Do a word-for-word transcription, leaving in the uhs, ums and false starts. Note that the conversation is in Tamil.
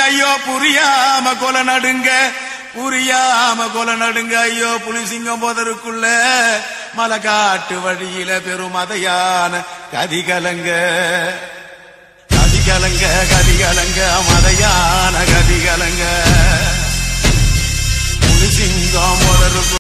ஐயோ புரியாம கொலை நடுங்க புரியாம கொலை நடுங்க ஐயோ புலிசிங்கம் போதருக்குள்ள மலை காட்டு வழியில பெருமதையான கதிகலங்க கதிகலங்க கதிகலங்க மதையான கதிகலங்க புலிசிங்கம் போதருக்கு